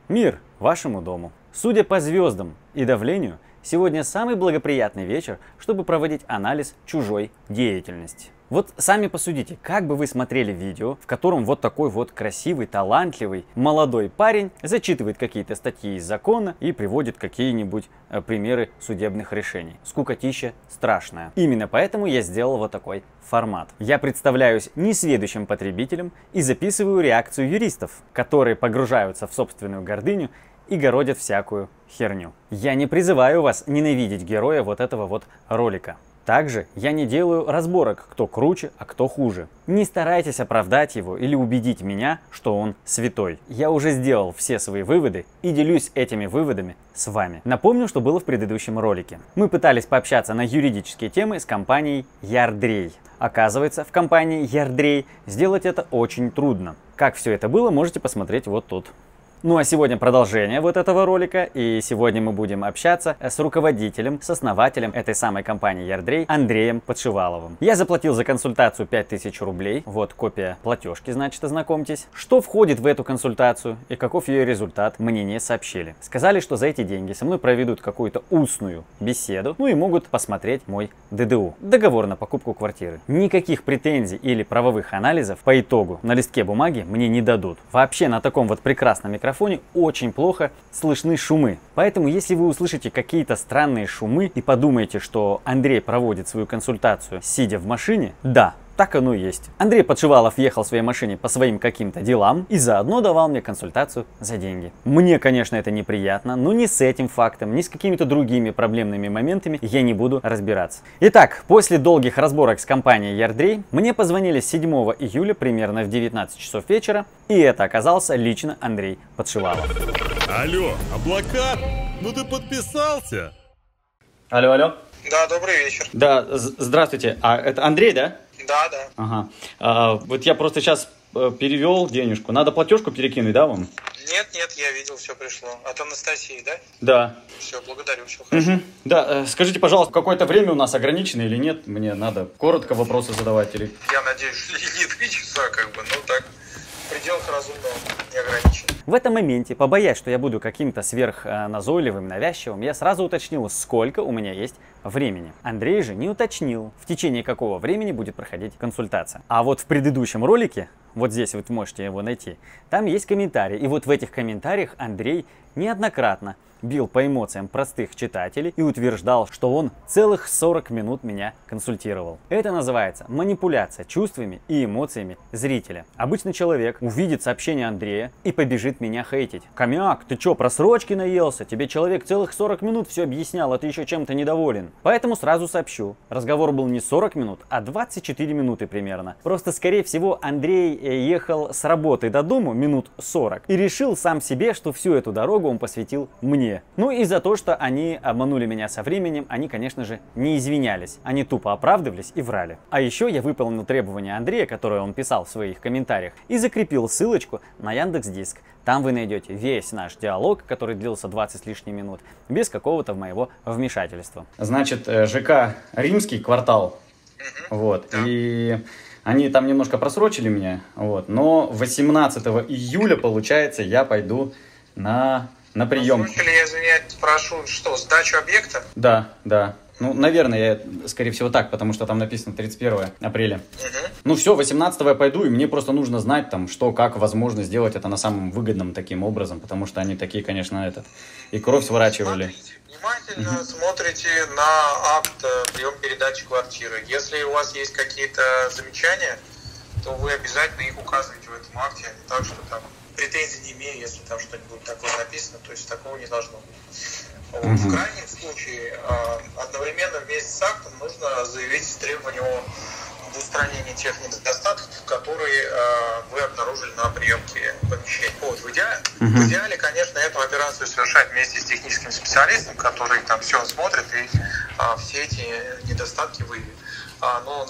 Мир вашему дому. Судя по звездам и давлению, сегодня самый благоприятный вечер, чтобы проводить анализ чужой деятельности. Вот сами посудите, как бы вы смотрели видео, в котором вот такой вот красивый, талантливый, молодой парень зачитывает какие-то статьи из закона и приводит какие-нибудь примеры судебных решений. Скукотища страшная. Именно поэтому я сделал вот такой формат. Я представляюсь несведущим потребителем и записываю реакцию юристов, которые погружаются в собственную гордыню и городят всякую херню. Я не призываю вас ненавидеть героя вот этого вот ролика. Также я не делаю разборок, кто круче, а кто хуже. Не старайтесь оправдать его или убедить меня, что он святой. Я уже сделал все свои выводы и делюсь этими выводами с вами. Напомню, что было в предыдущем ролике. Мы пытались пообщаться на юридические темы с компанией Ярдрей. Оказывается, в компании Ярдрей сделать это очень трудно. Как все это было, можете посмотреть вот тут. Ну а сегодня продолжение вот этого ролика, и сегодня мы будем общаться с руководителем, с основателем этой самой компании Ярдрей Андреем Подшиваловым. Я заплатил за консультацию 5000 рублей, вот копия платежки, значит, ознакомьтесь. Что входит в эту консультацию и каков ее результат, мне не сообщили. Сказали, что за эти деньги со мной проведут какую-то устную беседу, ну и могут посмотреть мой ДДУ, договор на покупку квартиры. Никаких претензий или правовых анализов по итогу на листке бумаги мне не дадут. Вообще на таком вот прекрасном микрофоне очень плохо слышны шумы. Поэтому, если вы услышите какие-то странные шумы и подумаете, что Андрей проводит свою консультацию, сидя в машине, да, так оно и есть. Андрей Подшивалов ехал в своей машине по своим каким-то делам и заодно давал мне консультацию за деньги. Мне, конечно, это неприятно, но ни с этим фактом, ни с какими-то другими проблемными моментами я не буду разбираться. Итак, после долгих разборок с компанией Ярдрей, мне позвонили 7 июля примерно в 19 часов вечера, и это оказался лично Андрей Подшивалов. Алло, облака? Ну ты подписался? Алло, алло. Да, добрый вечер. Да, здравствуйте. А это Андрей, да? Да, да. Ага. Вот я просто сейчас перевел денежку. Надо платежку перекинуть, да, вам? Нет, я видел, все пришло. От Анастасии, да? Да. Все, благодарю, все хорошо. Да, скажите, пожалуйста, какое-то время у нас ограничено или нет? Мне надо коротко вопросы задавать или... Я надеюсь, что не 3 часа, но так, в пределах разумного, не ограничено. В этом моменте, побоясь, что я буду каким-то сверхназойливым, навязчивым, я сразу уточнил, сколько у меня есть времени. Андрей же не уточнил, в течение какого времени будет проходить консультация. А вот в предыдущем ролике, вот здесь вы можете его найти, там есть комментарии. И вот в этих комментариях Андрей неоднократно бил по эмоциям простых читателей и утверждал, что он целых 40 минут меня консультировал. Это называется манипуляция чувствами и эмоциями зрителя. Обычный человек увидит сообщение Андрея и побежит меня хейтить. Комяк, ты чё, просрочки наелся? Тебе человек целых 40 минут все объяснял, а ты еще чем-то недоволен. Поэтому сразу сообщу. Разговор был не 40 минут, а 24 минуты примерно. Просто, скорее всего, Андрей ехал с работы до дома минут 40 и решил сам себе, что всю эту дорогу он посвятил мне. Ну и за то, что они обманули меня со временем, они, конечно же, не извинялись. Они тупо оправдывались и врали. А еще я выполнил требования Андрея, которые он писал в своих комментариях, и закрепил ссылочку на Яндекс.Диск. Там вы найдете весь наш диалог, который длился 20 с лишним минут, без какого-то моего вмешательства. Значит, ЖК Римский квартал. Вот. И они там немножко просрочили меня. Вот. Но 18 июля, получается, я пойду на прием. Просрочили, я извиняюсь, спрошу, что, сдачу объекта? Да. Ну, наверное, я, скорее всего, так, потому что там написано 31 апреля. Ну все, 18-го я пойду, и мне просто нужно знать, там, что, как возможно сделать это на самом выгодном таким образом, потому что они такие, конечно, и кровь сворачивали. Смотрите, внимательно смотрите на акт прием-передачи квартиры. Если у вас есть какие-то замечания, то вы обязательно их указываете в этом акте, а не так, что там претензий не имею, если там что-нибудь такое написано, то есть такого не должно быть. Вот. В крайнем случае, одновременно вместе с актом нужно заявить требования об устранении тех недостатков, которые вы обнаружили на приемке помещения. Вот. В идеале, конечно, эту операцию совершать вместе с техническим специалистом, который там все смотрит и все эти недостатки выявит. Но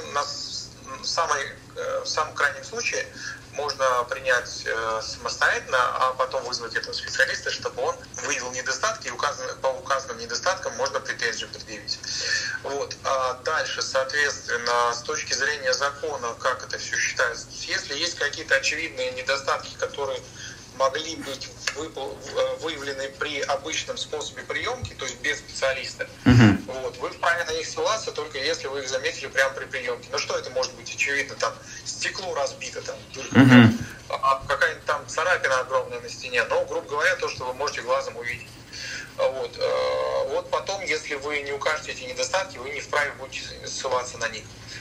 в самом крайнем случае можно принять самостоятельно, а потом вызвать этого специалиста, чтобы он выявил недостатки, и по указанным недостаткам можно претензию предъявить. Вот. А дальше, соответственно, с точки зрения закона, как это все считается, если есть какие-то очевидные недостатки, которые могли быть выявлены при обычном способе приемки, то есть без специалиста, вот, вы вправе на них ссылаться, только если вы их заметили прямо при приемке. Ну что это может быть? Очевидно, там стекло разбито, там, какая-нибудь там царапина огромная на стене, но, грубо говоря, то, что вы можете глазом увидеть. Вот. Вот потом, если вы не укажете эти недостатки, вы не вправе будете ссылаться на них.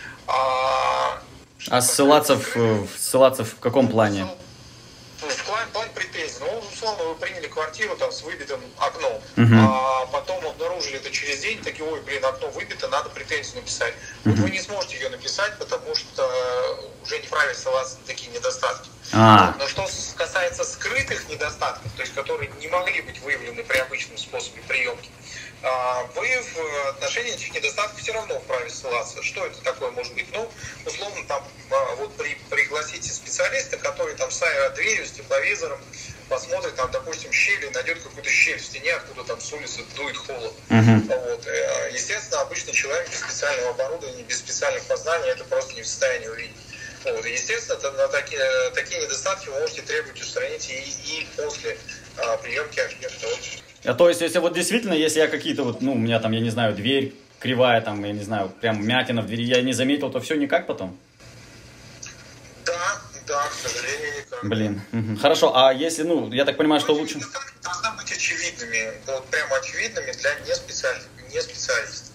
Ссылаться в каком плане? В плане претензий. Ну, условно, вы приняли квартиру там с выбитым окном, а потом обнаружили это через день, такие, ой, блин, окно выбито, надо претензию написать. Вот вы не сможете ее написать, потому что уже не вправе ссылаться на такие недостатки. Но что касается скрытых недостатков, то есть которые не могли быть выявлены при обычном способе приемки, вы в отношении этих недостатков все равно вправе ссылаться. Что это такое может быть? Ну, условно, там, вот пригласите специалиста, который там с аэродверью, с тепловизором посмотрит, там, допустим, щели, найдет какую-то щель в стене, откуда там с улицы дует холод. Вот. Естественно, обычный человек без специального оборудования, без специальных познаний это просто не в состоянии увидеть. Вот. И, естественно, на такие недостатки вы можете требовать устранить и после приемки объекта. То есть, если вот действительно, если я какие-то вот, ну, у меня там, я не знаю, дверь кривая, там, я не знаю, прям вмятина в двери, я не заметил, то все никак потом? Да, к сожалению, никак. Блин, хорошо, а если, ну, я так понимаю, что лучше... Должны быть очевидными, вот прямо очевидными для неспециалистов.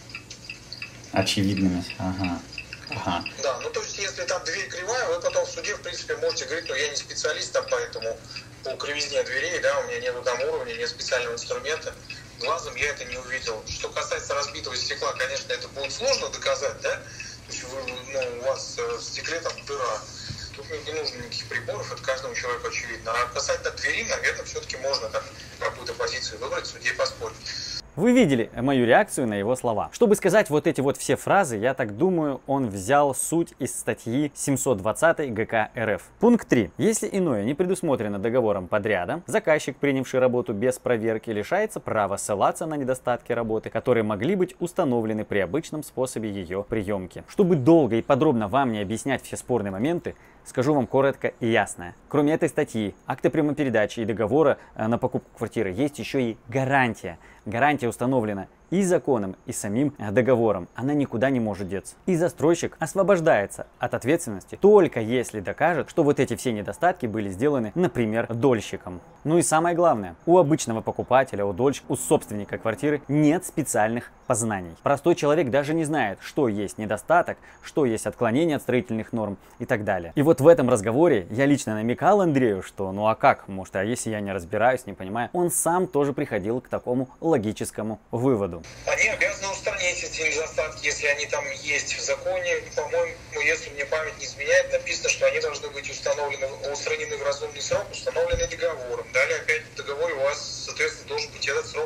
Очевидными, ага. Да, ну то есть, если там дверь кривая, вы потом в суде, в принципе, можете говорить, ну, я не специалист, там, поэтому по кривизне дверей, да, у меня нет там уровня, нет специального инструмента, глазом я это не увидел. Что касается разбитого стекла, конечно, это будет сложно доказать, да, то есть у вас в стекле там дыра, тут не нужно никаких приборов, это каждому человеку очевидно. А касательно двери, наверное, все-таки можно так какую-то позицию выбрать, в суде поспорить. Вы видели мою реакцию на его слова. Чтобы сказать вот эти вот все фразы, я так думаю, он взял суть из статьи 720 ГК РФ. Пункт 3. Если иное не предусмотрено договором подряда, заказчик, принявший работу без проверки, лишается права ссылаться на недостатки работы, которые могли быть установлены при обычном способе ее приемки. Чтобы долго и подробно вам не объяснять все спорные моменты, скажу вам коротко и ясно. Кроме этой статьи, акта прямопередачи и договора на покупку квартиры, есть еще и гарантия. Гарантия установлена и законом, и самим договором. Она никуда не может деться. И застройщик освобождается от ответственности только если докажет, что вот эти все недостатки были сделаны, например, дольщиком. Ну и самое главное, у обычного покупателя, у дольщика, у собственника квартиры нет специальных познаний. Простой человек даже не знает, что есть недостаток, что есть отклонение от строительных норм и так далее. И вот в этом разговоре я лично намекал Андрею, что ну а как, может, а если я не разбираюсь, не понимаю, он сам тоже приходил к такому логическому выводу. Они обязаны устранить эти недостатки, если они там есть в законе. По-моему, если мне память не изменяет, написано, что они должны быть устранены в разумный срок, установленный договором. Далее опять в договоре у вас, соответственно, должен быть этот срок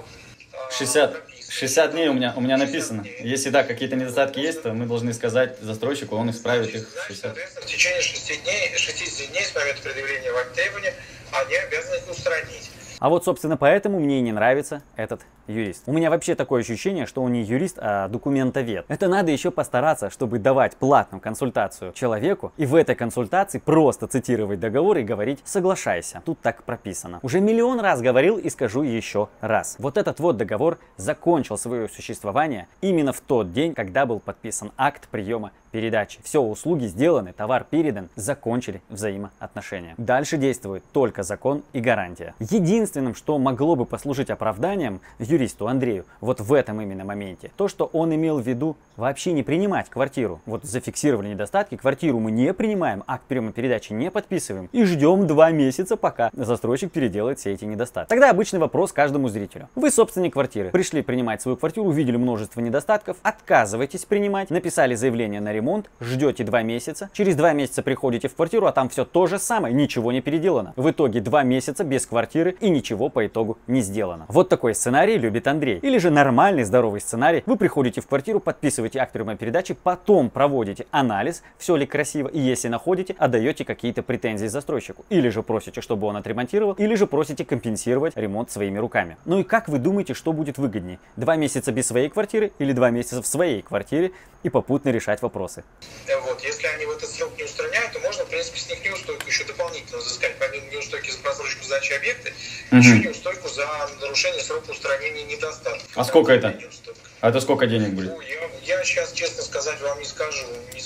60 дней у меня написано. Если да, какие-то недостатки есть, то мы должны сказать застройщику, он исправит их. Соответственно, в течение 60 дней с момента предъявления вам требования они обязаны их устранить. А вот, собственно, поэтому мне и не нравится этот юрист. У меня вообще такое ощущение, что он не юрист, а документовед. Это надо еще постараться, чтобы давать платную консультацию человеку и в этой консультации просто цитировать договор и говорить «соглашайся». Тут так прописано. Уже миллион раз говорил и скажу еще раз. Вот этот вот договор закончил свое существование именно в тот день, когда был подписан акт приема передачи. Все, услуги сделаны, товар передан, закончили взаимоотношения. Дальше действует только закон и гарантия. Единственным, что могло бы послужить оправданием юристу Андрею вот в этом именно моменте, то, что он имел в виду вообще не принимать квартиру. Вот зафиксировали недостатки, квартиру мы не принимаем, акт приема передачи не подписываем и ждем 2 месяца, пока застройщик переделает все эти недостатки. Тогда обычный вопрос каждому зрителю. Вы собственник квартиры, пришли принимать свою квартиру, увидели множество недостатков, отказываетесь принимать, написали заявление на ремонт, ждете 2 месяца, через 2 месяца приходите в квартиру, а там все то же самое, ничего не переделано. В итоге 2 месяца без квартиры и ничего по итогу не сделано. Вот такой сценарий любит Андрей. Или же нормальный здоровый сценарий. Вы приходите в квартиру, подписываете акт приема передачи, потом проводите анализ, все ли красиво, и если находите, отдаете какие-то претензии застройщику. Или же просите, чтобы он отремонтировал, или же просите компенсировать ремонт своими руками. Ну и как вы думаете, что будет выгоднее? 2 месяца без своей квартиры или 2 месяца в своей квартире и попутно решать вопросы? Вот, если они в этот срок не устраняют, то можно, в принципе, принципе, с них неустойку еще дополнительно взыскать, помимо неустойки за просрочку сдачи объекта, еще неустойку за нарушение срока устранения недостатков. А сколько это? А это сколько денег будет? Ну, я сейчас, честно сказать, вам не скажу,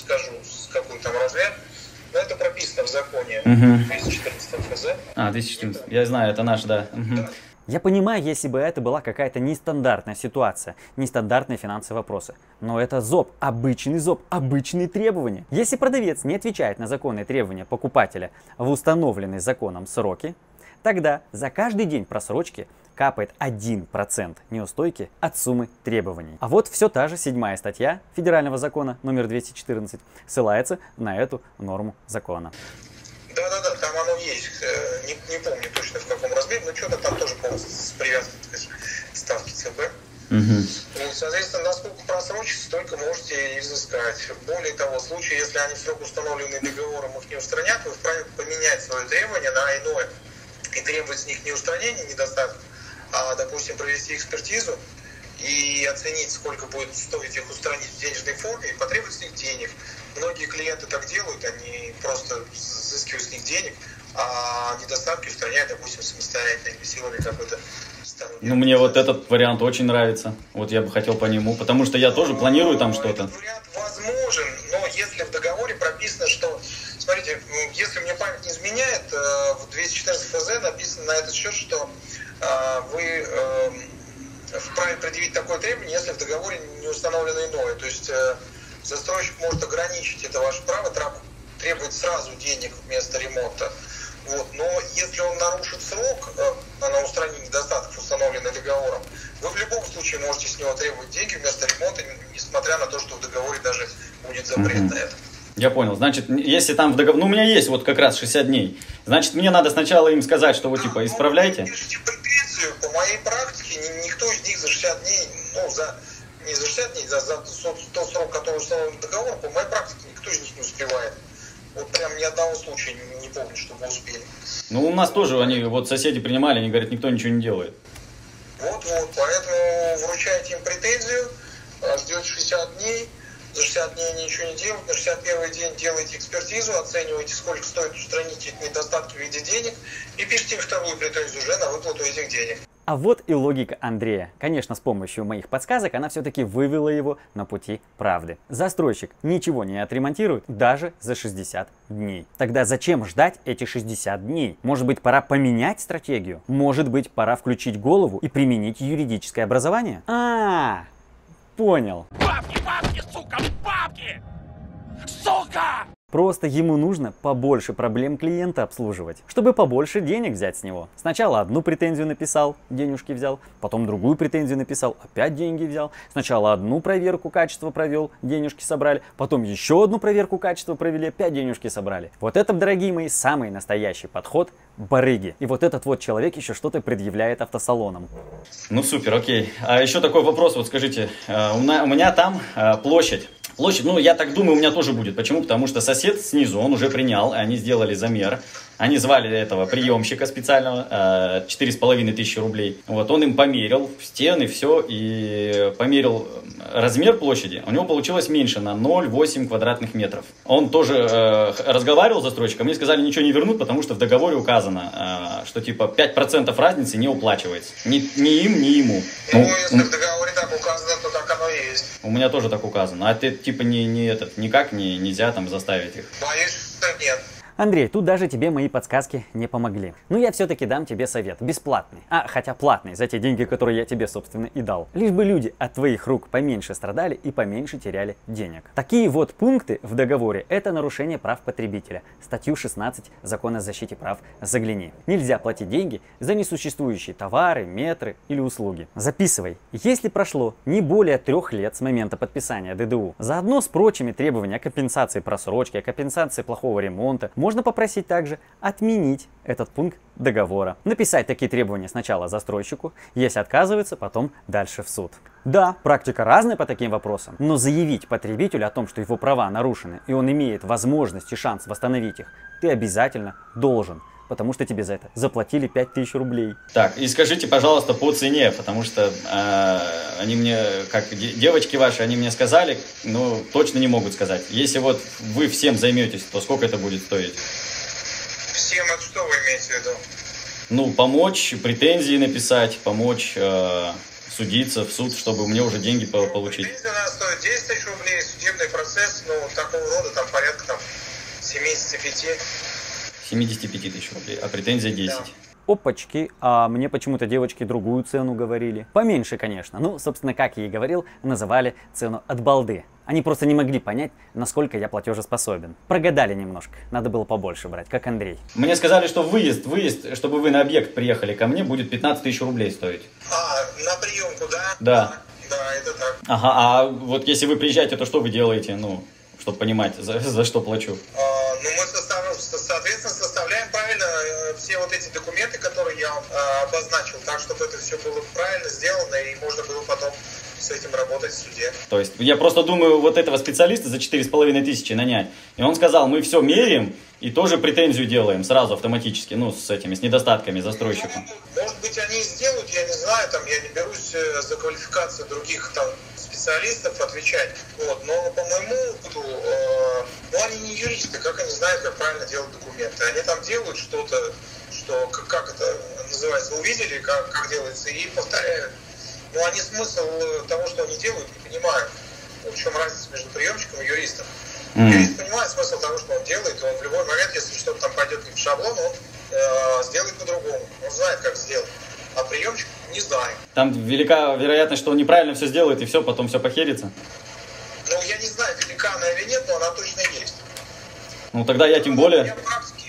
с какой там размер, но это прописано в законе 214 ФЗ. 214. Я знаю, это наш, да. Да. Я понимаю, если бы это была какая-то нестандартная ситуация, нестандартные финансовые вопросы. Но это ЗОП, обычные требования. Если продавец не отвечает на законные требования покупателя в установленные законом сроки, тогда за каждый день просрочки капает 1% неустойки от суммы требований. А вот все та же 7-я статья Федерального закона номер 214 ссылается на эту норму закона. Да, там оно есть. Не помню точно в каком размере, но что-то там тоже с привязкой к ставке ЦБ. Вот, соответственно, насколько просрочится, столько можете изыскать. Более того, в случае, если они в срок, установленный договором, их не устранят, вы вправе поменять свое требование на иное и требовать с них не устранения недостатков, а, допустим, провести экспертизу и оценить, сколько будет стоить их устранить в денежной форме, и потребовать с них денег. Многие клиенты так делают, они просто взыскивают с них денег, а недостатки устраняют, допустим, самостоятельно или силами какой-то сторонней. Ну, мне вот этот вариант очень нравится. Вот я бы хотел по нему, потому что я тоже планирую там что-то. Этот вариант возможен, но если в договоре прописано, что, смотрите, если мне память не изменяет, в 214 ФЗ написано на этот счет, что вы вправе предъявить такое требование, если в договоре не установлено иное. То есть застройщик может ограничить это ваше право, требовать сразу денег вместо ремонта. Вот. Но если он нарушит срок на устранение недостатков, установленных договором, вы в любом случае можете с него требовать деньги вместо ремонта, несмотря на то, что в договоре даже будет запрет на это. Я понял. Значит, если там в договоре... Ну, у меня есть вот как раз 60 дней. Значит, мне надо сначала им сказать, что вот типа исправляйте. Пишите претензию, по моей практике, никто из них за 60 дней, не за 60 дней, за тот срок, который установлен договор, по моей практике никто из них не успевает. Вот прям ни одного случая не помню, чтобы успели. Ну, у нас тоже, они вот соседи принимали, они говорят, никто ничего не делает. Вот, поэтому вручайте им претензию, ждете 60 дней, за 60 дней ничего не делать, на 61-й день делаете экспертизу, оцениваете, сколько стоит устранить эти недостатки в виде денег, и пишите им вторую претензию уже на выплату этих денег. А вот и логика Андрея. Конечно, с помощью моих подсказок она все-таки вывела его на пути правды. Застройщик ничего не отремонтирует даже за 60 дней. Тогда зачем ждать эти 60 дней? Может быть, пора поменять стратегию? Может быть, пора включить голову и применить юридическое образование? Понял. Бабки, сука, бабки! Сука! Просто ему нужно побольше проблем клиента обслуживать, чтобы побольше денег взять с него. Сначала одну претензию написал, денежки взял, потом другую претензию написал, опять деньги взял. Сначала одну проверку качества провел, денежки собрали, потом еще одну проверку качества провели, опять денежки собрали. Вот это, дорогие мои, самый настоящий подход барыги. И вот этот вот человек еще что-то предъявляет автосалонам. Ну супер, окей. А еще такой вопрос, вот скажите, у меня там площадь, ну я так думаю, у меня тоже будет. Почему? Потому что сосед снизу, он уже принял, они сделали замер. Они звали этого приемщика специального, 4500 рублей. Вот, он им померил стены, все, и померил размер площади. У него получилось меньше на 0,8 квадратных метров. Он тоже разговаривал с застройщиком, мне сказали, ничего не вернут, потому что в договоре указано, что типа 5% разницы не уплачивается. Ни им, ни ему. Ну, если в договоре так указано, то так оно и есть. У меня тоже так указано. А это типа никак нельзя там заставить их. Боюсь, что нет. Андрей, тут даже тебе мои подсказки не помогли. Но я все-таки дам тебе совет, бесплатный. Хотя платный, за те деньги, которые я тебе, собственно, и дал. Лишь бы люди от твоих рук поменьше страдали и поменьше теряли денег. Такие вот пункты в договоре – это нарушение прав потребителя. Статью 16 Закона о защите прав загляни. Нельзя платить деньги за несуществующие товары, метры или услуги. Записывай. Если прошло не более 3 лет с момента подписания ДДУ, заодно с прочими требованиями о компенсации просрочки, о компенсации плохого ремонта, можно попросить также отменить этот пункт договора. Написать такие требования сначала застройщику, если отказывается, потом дальше в суд. Да, практика разная по таким вопросам, но заявить потребителю о том, что его права нарушены и он имеет возможность и шанс восстановить их, ты обязательно должен. потому что тебе за это заплатили 5000 рублей. Так, и скажите, пожалуйста, по цене, потому что они мне, как девочки ваши, они мне сказали, но точно не могут сказать. Если вот вы всем займетесь, то сколько это будет стоить? Всем это что вы имеете в виду? Ну, помочь, претензии написать, помочь судиться в суд, чтобы мне уже деньги получить. Претензия у нас стоит 10 тысяч рублей, судебный процесс, ну, такого рода, там порядка там 75. 75 тысяч рублей, а претензия 10. Да. Опачки, а мне почему-то девочки другую цену говорили. Поменьше, конечно. Ну, собственно, как я и говорил, называли цену от балды. Они просто не могли понять, насколько я платежеспособен. Прогадали немножко. Надо было побольше брать, как Андрей. Мне сказали, что выезд, чтобы вы на объект приехали ко мне, будет 15 тысяч рублей стоить. А, на приемку, да? Да. Да, это так. Ага, а вот если вы приезжаете, то что вы делаете, ну, чтобы понимать, за что плачу? Ну, мы, соответственно, составляем правильно все вот эти документы, которые я вам обозначил, так, чтобы это все было правильно сделано и можно было потом с этим работать в суде. То есть я просто думаю, вот этого специалиста за 4500 нанять, и он сказал, мы все меряем и тоже претензию делаем сразу автоматически, ну, с недостатками застройщика. Ну, может быть, они и сделают, я не знаю, там, я не берусь за квалификацию других там специалистов отвечать, вот, но по моему опыту, ну, они не юристы, как они знают, как правильно делать документы, они там делают что-то, что, как это называется, увидели, как делается, и повторяют. Но они смысл того, что они делают, не понимают. В чем разница между приемщиком и юристом. Юрист понимает смысл того, что он делает, и он в любой момент, если что-то там пойдет не в шаблон, он сделает по-другому. Он знает, как сделать. А приемщик не знает. Там велика вероятность, что он неправильно все сделает, и все, потом все похерится? Ну, я не знаю, велика она или нет, но она точно есть. Ну, тогда я тем более... У меня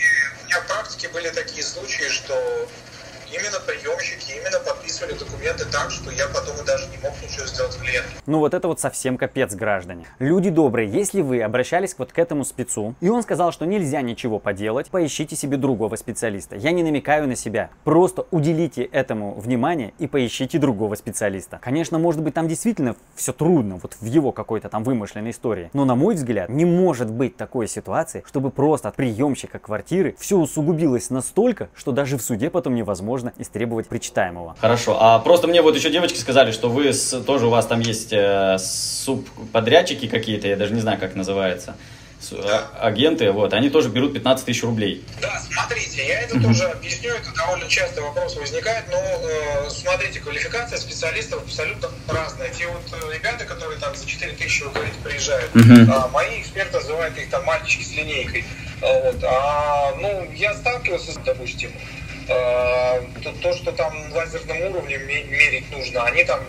в практике были такие случаи, что именно приемщики именно подписывали документы так, что я потом и даже не мог ничего сделать клиенту. Ну вот это вот совсем капец, граждане. Люди добрые, если вы обращались вот к этому спецу, и он сказал, что нельзя ничего поделать, поищите себе другого специалиста. Я не намекаю на себя. Просто уделите этому внимание и поищите другого специалиста. Конечно, может быть, там действительно все трудно, вот в его какой-то там вымышленной истории. Но, на мой взгляд, не может быть такой ситуации, чтобы просто от приемщика квартиры все усугубилось настолько, что даже в суде потом невозможно истребовать причитаемого. Хорошо, а просто мне вот еще девочки сказали, что вы тоже у вас там есть субподрядчики какие-то, я даже не знаю, как называется, агенты, вот, они тоже берут 15 тысяч рублей. Да, смотрите, я это тоже объясню, это довольно часто вопрос возникает, но смотрите, квалификация специалистов абсолютно разная. Те вот ребята, которые там за 4 тысячи, вы говорите, приезжают, мои эксперты называют их там мальчики с линейкой. Вот, ну, я сталкивался, допустим, то, что там лазерным уровнем мерить нужно, они там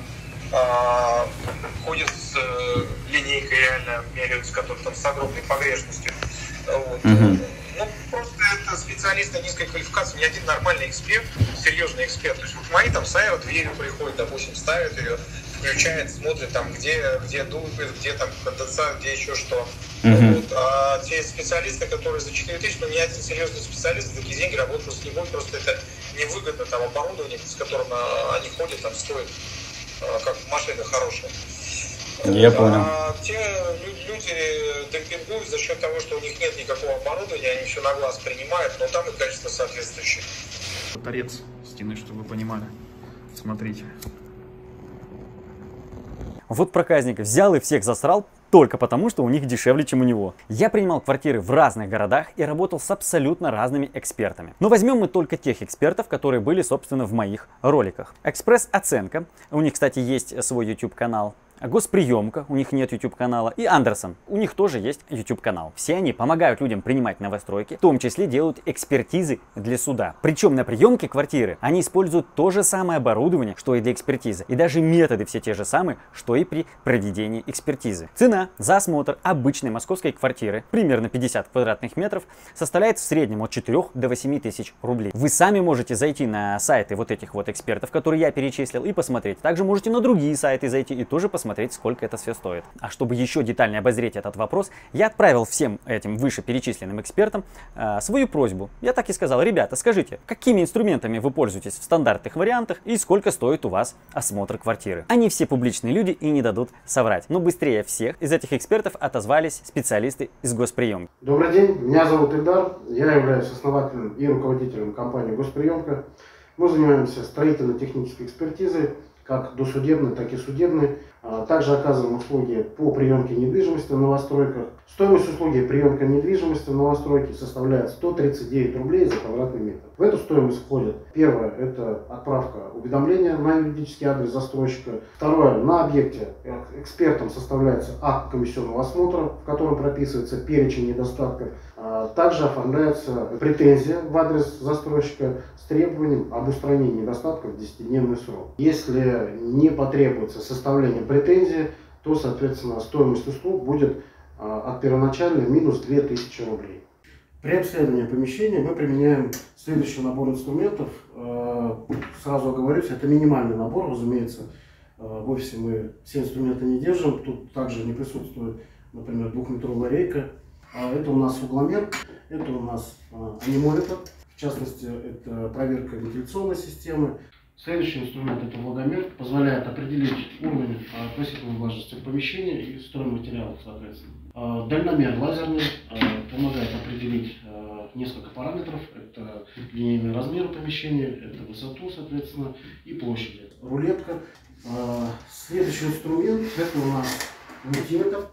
ходят с линейкой, реально меряют, с которой там с огромной погрешностью. Вот. Ну, просто это специалисты низкой квалификации, ни один нормальный эксперт, серьезный эксперт. То есть вот мои там ставят дверью, приходят, допустим, ставят ее, включает, смотрит там, где дует, где там конденсат, где еще что. Вот. А те специалисты, которые за 4 тысячи, ну, ни один серьезный специалист за такие деньги работать просто не будет, просто это невыгодно, там оборудование, с которым они ходят, там стоит как машина хорошая. Я понял. А те люди демпингуют за счет того, что у них нет никакого оборудования, они все на глаз принимают, но там и качество соответствующее. Торец стены, чтобы вы понимали. Смотрите. Вот проказник взял и всех засрал только потому, что у них дешевле, чем у него. Я принимал квартиры в разных городах и работал с абсолютно разными экспертами. Но возьмем мы только тех экспертов, которые были, собственно, в моих роликах. Экспресс-оценка, у них, кстати, есть свой YouTube-канал. Госприемка, у них нет YouTube-канала, и Андерсон, у них тоже есть YouTube-канал. Все они помогают людям принимать новостройки, в том числе делают экспертизы для суда. Причем на приемке квартиры они используют то же самое оборудование, что и для экспертизы, и даже методы все те же самые, что и при проведении экспертизы. Цена за осмотр обычной московской квартиры, примерно 50 квадратных метров, составляет в среднем от 4 до 8 тысяч рублей. Вы сами можете зайти на сайты вот этих вот экспертов, которые я перечислил, и посмотреть. Также можете на другие сайты зайти и тоже посмотреть посмотреть, сколько это все стоит. А чтобы еще детальнее обозреть этот вопрос, я отправил всем этим вышеперечисленным экспертам свою просьбу. Я так и сказал: ребята, скажите, какими инструментами вы пользуетесь в стандартных вариантах и сколько стоит у вас осмотр квартиры? Они все публичные люди и не дадут соврать. Но быстрее всех из этих экспертов отозвались специалисты из госприемки. Добрый день, меня зовут Ильдар, я являюсь основателем и руководителем компании «Госприемка». Мы занимаемся строительно-технической экспертизой, как досудебной, так и судебной. Также оказываем услуги по приемке недвижимости в новостройках. Стоимость услуги приемка недвижимости в новостройке составляет 139 рублей за квадратный метр. В эту стоимость входит: первое – это отправка уведомления на юридический адрес застройщика. Второе – на объекте экспертам составляется акт комиссионного осмотра, в котором прописывается перечень недостатков. Также оформляется претензия в адрес застройщика с требованием об устранении недостатков в 10-дневный срок. Если не потребуется составление претензии, то, соответственно, стоимость услуг будет от первоначальной минус 2000 рублей. При обследовании помещения мы применяем следующий набор инструментов. Сразу оговорюсь, это минимальный набор, разумеется. В офисе мы все инструменты не держим. Тут также не присутствует, например, 2-метровая рейка. Это у нас угломер, это у нас анемометр. В частности, это проверка вентиляционной системы. Следующий инструмент – это влагомер, позволяет определить уровень относительной влажности помещения и стройматериалов, соответственно. Дальномер лазерный помогает определить несколько параметров. Это линейный размер помещения, это высоту, соответственно, и площади. Рулетка. Следующий инструмент – это у нас мультиметр.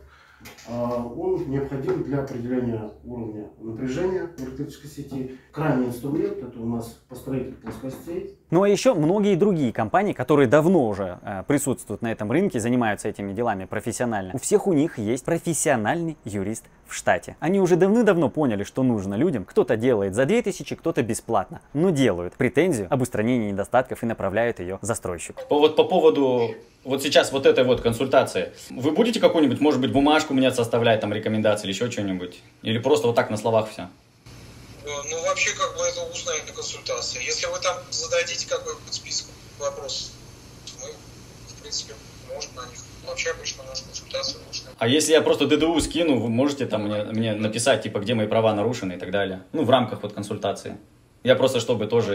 Он необходим для определения уровня напряжения в электрической сети. Крайний инструмент – это у нас построитель плоскостей. Ну а еще многие другие компании, которые давно уже присутствуют на этом рынке, занимаются этими делами профессионально. У всех у них есть профессиональный юрист в штате. Они уже давным-давно поняли, что нужно людям. Кто-то делает за 2000, кто-то бесплатно, но делают претензию об устранении недостатков и направляют ее застройщику. По поводу вот сейчас вот этой вот консультации, вы будете какую-нибудь, может быть, бумажку мне составлять, там, рекомендации или еще что-нибудь? Или просто вот так на словах все? Ну, вообще, как бы, это устная консультация. Если вы там зададите какой-нибудь список вопросов, мы, в принципе, можем на них. Вообще, обычно наша консультация устная. А если я просто ДДУ скину, вы можете там мне написать, типа, где мои права нарушены и так далее? Ну, в рамках вот консультации. Я просто, чтобы тоже...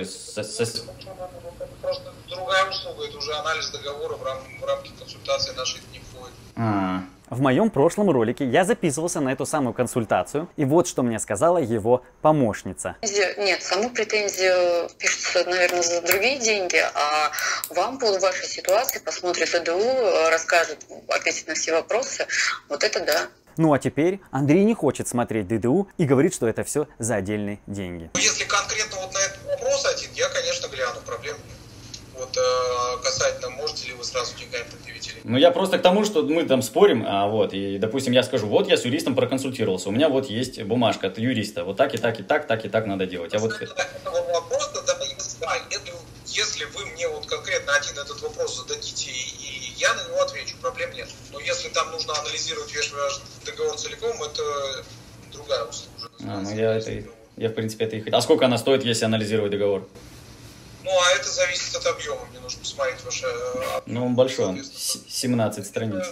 Просто другая услуга, это уже анализ договора в рамки консультации нашей не входит. В моем прошлом ролике я записывался на эту самую консультацию, и вот что мне сказала его помощница. Нет, саму претензию пишется, наверное, за другие деньги, а вам по вашей ситуации посмотрит ДДУ, расскажет, ответит на все вопросы. Вот это да. Ну а теперь Андрей не хочет смотреть ДДУ и говорит, что это все за отдельные деньги. Если конкретно вот на этот вопрос один, я, конечно, гляну, проблем нет. Вот касательно, можете ли вы сразу деньгами предъявить или нет. Ну я просто к тому, что мы там спорим, и, допустим, я скажу, вот я с юристом проконсультировался, у меня вот есть бумажка от юриста, вот так и так и так, так и так надо делать. А вот... Вопрос, если вы мне вот конкретно один этот вопрос зададите, и я на него отвечу, проблем нет. Но если там нужно анализировать весь ваш договор целиком, это другая услуга. Я в принципе это и хотел. А сколько она стоит, если анализировать договор? Ну, а это зависит от объема. Мне нужно посмотреть ваше... Ну, он большой, он 17 страниц.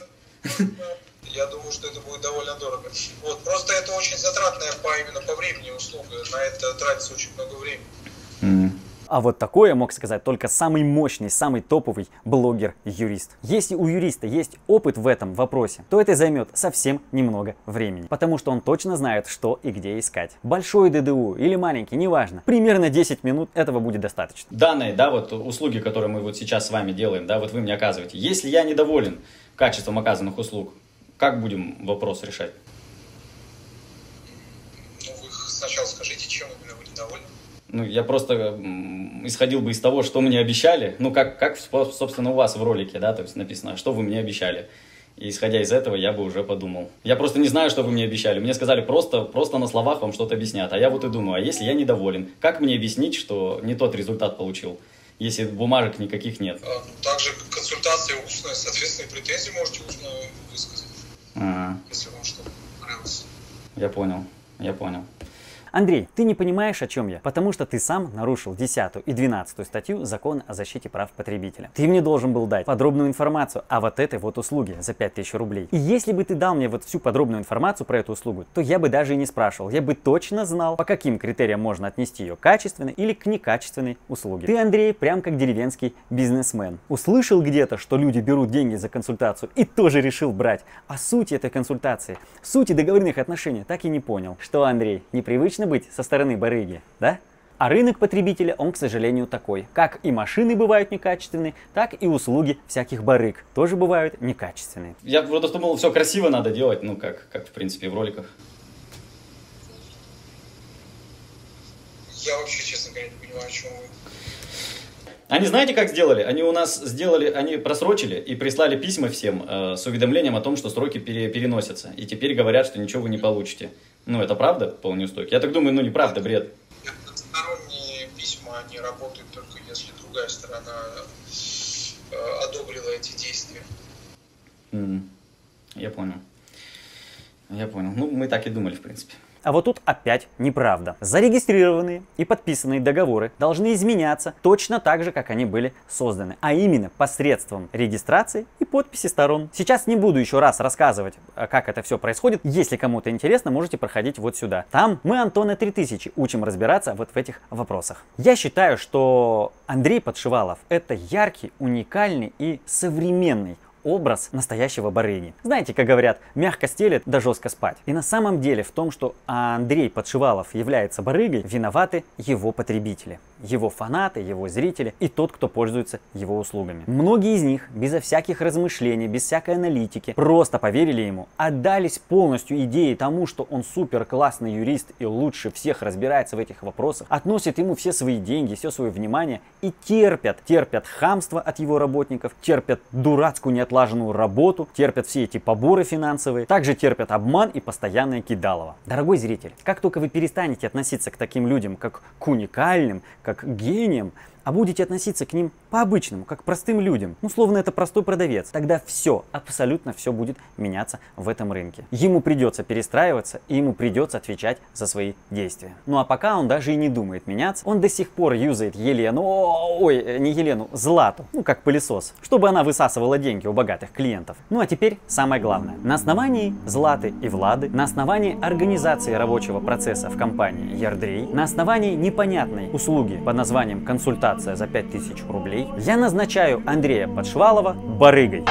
Я думаю, что это будет довольно дорого. Вот, просто это очень затратная именно по времени услуга. На это тратится очень много времени. А вот такое мог сказать только самый мощный, самый топовый блогер-юрист. Если у юриста есть опыт в этом вопросе, то это займет совсем немного времени, потому что он точно знает, что и где искать. Большой ДДУ или маленький, неважно. Примерно 10 минут этого будет достаточно. Данные, да, вот услуги, которые мы вот сейчас с вами делаем, да, вот вы мне оказываете. Если я недоволен качеством оказанных услуг, как будем вопрос решать? Ну, вы сначала скажите, чем именно вы недовольны. Ну, я просто исходил бы из того, что мне обещали. Ну, как, собственно, у вас в ролике, да, то есть написано, что вы мне обещали. И исходя из этого, я бы уже подумал. Я просто не знаю, что вы мне обещали. Мне сказали, просто на словах вам что-то объяснят. А я вот и думаю, а если я недоволен, как мне объяснить, что не тот результат получил, если бумажек никаких нет? Также консультация устная, соответственно, претензии можете устно высказать, если вам что-то нравится. Я понял. Андрей, ты не понимаешь, о чем я, потому что ты сам нарушил 10 и 12 статью Закона о защите прав потребителя. Ты мне должен был дать подробную информацию о вот этой вот услуге за 5000 рублей. И если бы ты дал мне вот всю подробную информацию про эту услугу, то я бы даже и не спрашивал. Я бы точно знал, по каким критериям можно отнести ее к качественной или к некачественной услуге. Ты, Андрей, прям как деревенский бизнесмен. Услышал где-то, что люди берут деньги за консультацию и тоже решил брать. А сути этой консультации, сути договорных отношений так и не понял. Что, Андрей, непривычно быть со стороны барыги, да? А рынок потребителя, он, к сожалению, такой. Как и машины бывают некачественные, так и услуги всяких барыг тоже бывают некачественные. Я просто думал, все красиво надо делать, ну как в принципе в роликах. Я вообще, честно говоря, не понимаю, о чем вы. Они знаете, как сделали? Они у нас сделали, они просрочили и прислали письма всем с уведомлением о том, что сроки переносятся. И теперь говорят, что ничего вы не получите. Ну, это правда по неустойке? Я так думаю, ну, неправда, бред. Односторонние письма, они работают только если другая сторона одобрила эти действия. Я понял. Ну, мы так и думали, в принципе. А вот тут опять неправда. Зарегистрированные и подписанные договоры должны изменяться точно так же, как они были созданы. А именно посредством регистрации и подписи сторон. Сейчас не буду еще раз рассказывать, как это все происходит. Если кому-то интересно, можете проходить вот сюда. Там мы Антона 3000 учим разбираться вот в этих вопросах. Я считаю, что Андрей Подшивалов — это яркий, уникальный и современный образ настоящего барыги. Знаете, как говорят, мягко стелет, да жестко спать. И на самом деле в том, что Андрей Подшивалов является барыгой, виноваты его потребители, его фанаты, его зрители и тот, кто пользуется его услугами. Многие из них безо всяких размышлений, без всякой аналитики просто поверили ему, отдались полностью идее тому, что он супер классный юрист и лучше всех разбирается в этих вопросах, относят ему все свои деньги, все свое внимание и терпят хамство от его работников, терпят дурацкую неотлаженную работу, терпят все эти поборы финансовые, также терпят обман и постоянное кидалово. Дорогой зритель, как только вы перестанете относиться к таким людям, как к уникальным, как к гениям, а будете относиться к ним по-обычному, как к простым людям, ну, словно это простой продавец, тогда все, абсолютно все будет меняться в этом рынке. Ему придется перестраиваться, и ему придется отвечать за свои действия. Ну, а пока он даже и не думает меняться, он до сих пор юзает Злату, ну, как пылесос, чтобы она высасывала деньги у богатых клиентов. Ну, а теперь самое главное. На основании Златы и Влады, на основании организации рабочего процесса в компании Ярдрей, на основании непонятной услуги под названием консультация за 5000 рублей, я назначаю Андрея Подшивалова барыгой.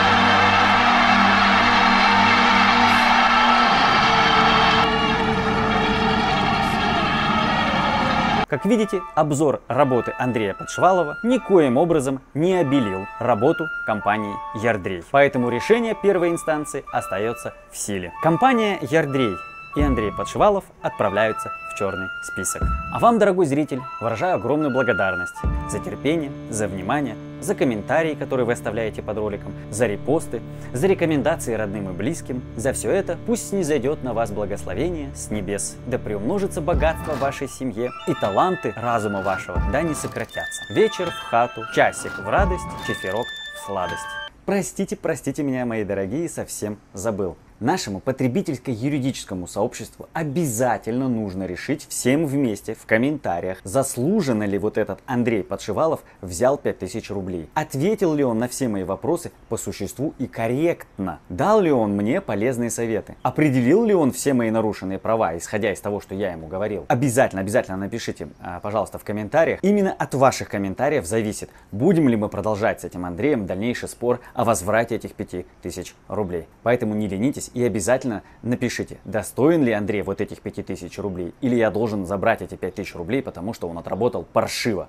Как видите, обзор работы Андрея Подшивалова никоим образом не обелил работу компании Ярдрей. Поэтому решение первой инстанции остается в силе. Компания Ярдрей и Андрей Подшивалов отправляются в черный список. А вам, дорогой зритель, выражаю огромную благодарность за терпение, за внимание, за комментарии, которые вы оставляете под роликом, за репосты, за рекомендации родным и близким. За все это пусть снизойдет на вас благословение с небес, да приумножится богатство в вашей семье и таланты разума вашего, да не сократятся. Вечер в хату, часик в радость, чефирок в сладость. Простите меня, мои дорогие, совсем забыл. Нашему потребительско-юридическому сообществу обязательно нужно решить всем вместе в комментариях, заслуженно ли вот этот Андрей Подшивалов взял 5000 рублей. Ответил ли он на все мои вопросы по существу и корректно? Дал ли он мне полезные советы? Определил ли он все мои нарушенные права, исходя из того, что я ему говорил? Обязательно напишите, пожалуйста, в комментариях. Именно от ваших комментариев зависит, будем ли мы продолжать с этим Андреем дальнейший спор о возврате этих 5000 рублей. Поэтому не ленитесь и обязательно напишите, достоин ли Андрей вот этих 5000 рублей, или я должен забрать эти 5000 рублей, потому что он отработал паршиво.